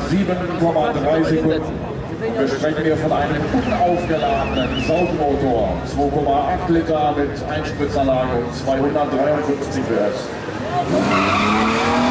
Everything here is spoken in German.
7,3 Sekunden. Wir sprechen hier von einem unaufgeladenen Saugmotor, 2,8 Liter mit Einspritzanlage und 253 PS.